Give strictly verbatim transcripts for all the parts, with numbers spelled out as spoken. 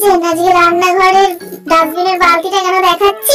দেখছেন আজকে রান্নাঘরের ডাস্টবিনের বালতিটা কেন দেখাচ্ছি?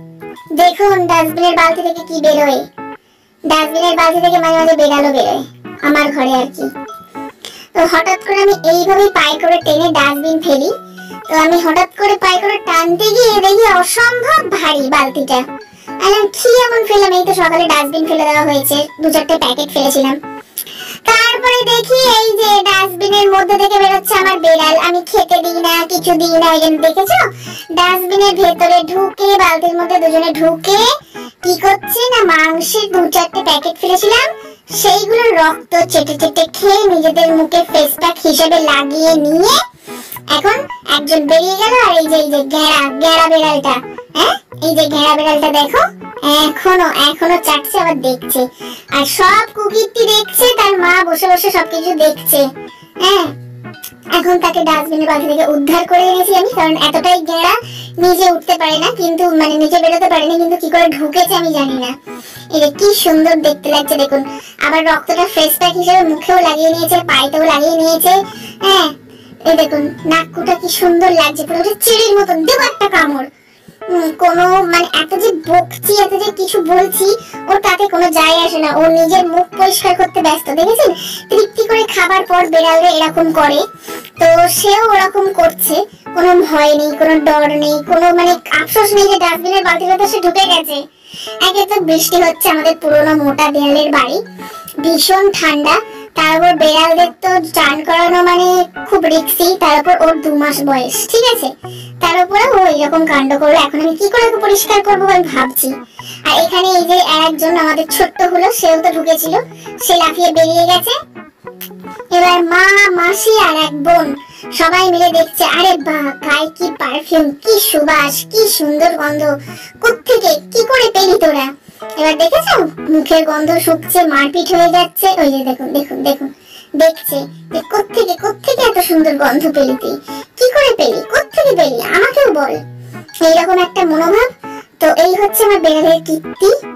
দেখুন ডাস্টবিনের বালতি থেকে কি বেরোয়। ডাস্টবিনের বালতি থেকে মাঝে মাঝে বেরালো বেরোয় আমার ঘরে আর কি। তো হঠাৎ করে আমি এইভাবেই পায়ে করে টেনে ডাস্টবিন ফেলি। তো আমি হঠাৎ করে পায়ে করে টানতে গিয়ে দেখি অসম্ভব ভারী বালতিটা। আমি কি এমন ফেললাম, এই তো সকালে ডাস্টবিন ফেলে দেওয়া হয়েছে, দু চারটে প্যাকেট ফেলেছিলাম। তারপরে দেখি এই যে ডাস্টবিনের মধ্যে থেকে বেরোচ্ছে আমার বেড়াল। আমি খেতে দিই না, কিছু দিই না, ওই জন্য দেখেছো ডাস্টবিনের ভেতরে ঢুকে বালতির মধ্যে দুজনে ঢুকে কি করছে না, মাংসের দু চারটে প্যাকেট ফেলেছিলাম সেইগুলোর রক্ত চেটে চেটে খেয়ে নিজেদের মুখে ফেস প্যাক হিসেবে লাগিয়ে নিয়ে এখন একজন বেরিয়ে গেল। আর এই যে এই যে ঘেরা ঘেরা বেড়ালটা, হ্যাঁ এই যে ঘেরা বেড়ালটা দেখো এখনো এখনো চাটছে, আবার দেখছে। আর সব কুকিরটি দেখছে, তার মা বসে বসে সবকিছু দেখছে। হ্যাঁ এখন তাকে ডাস্টবিনের বালতি থেকে উদ্ধার করে এনেছি আমি, কারণ এতটাই ঘেরা নিজে উঠতে পারে না, কিন্তু মানে নিচে বেরোতে পারে না, কিন্তু কি করে ঢুকেছে আমি জানি না। এটা কি সুন্দর দেখতে লাগছে দেখুন। আবার রক্তটা ফেস প্যাক হিসেবে মুখেও লাগিয়ে নিয়েছে, পায়েতেও লাগিয়ে নিয়েছে। হ্যাঁ এই দেখুন নাককুটা কি সুন্দর লাগছে, পুরো চিড়ির মতন। দেব একটা কামড়। কোনো মানে এত যে বকছি, এত যে কিছু বলছি, ওর তাতে কোনো যায় আসে না। ও নিজের মুখ পরিষ্কার করতে ব্যস্ত। দেখেছেন তৃপ্তি করে খাবার পর বেড়ালে এরকম করে, তো সেও ওরকম করছে। কোনো ভয় নেই, কোনো ডর নেই, কোনো মানে আফসোস নেই যে ডাস্টবিনের বালতিটাতে সে ঢুকে গেছে। একে তো বৃষ্টি হচ্ছে, আমাদের পুরোনো মোটা দেয়ালের বাড়ি, ভীষণ ঠান্ডা। তার উপর বেড়ালদের তো চান করানো মানে খুব রিস্কি, তার উপর ওর দু মাস বয়স, ঠিক আছে, তার উপরে ও এরকম কাণ্ড করলো। এখন আমি কি করে পরিষ্কার করবো আমি ভাবছি। আর এখানে এই যে একজন আমাদের ছোট্ট হলো, সেও তো ঢুকেছিল, সে লাফিয়ে বেরিয়ে গেছে। এবার মা, মাসি আর এক বোন সবাই মিলে দেখছে, আরে বাহ গায়ে কি পারফিউম, কি সুবাস, কি সুন্দর গন্ধ, কোত্থেকে কি করে পেলি তোরা? এবার দেখেছো মুখের গন্ধ শুকছে, মারপিট হয়ে যাচ্ছে। ওই যে দেখুন দেখুন দেখুন দেখছে যে কোত্থেকে কোত্থেকে এত সুন্দর গন্ধ পেলি, তুই কি করে পেলি, কোত্থেকে পেলি, আমাকেও বল। এইরকম একটা মনোভাব। তো এই হচ্ছে আমার বেড়ালের কীর্তি।